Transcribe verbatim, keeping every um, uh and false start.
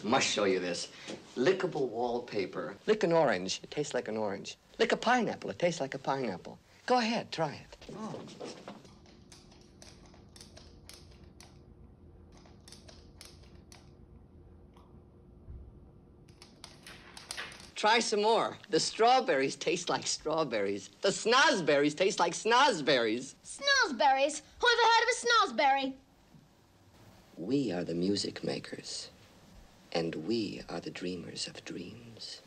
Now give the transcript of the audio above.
Must show you this. Lickable wallpaper. Lick an orange. It tastes like an orange. Lick a pineapple. It tastes like a pineapple. Go ahead, try it. Oh. Try some more. The strawberries taste like strawberries. The snozberries taste like snozberries. Snozberries? Who ever heard of a snozberry? We are the music makers, and we are the dreamers of dreams.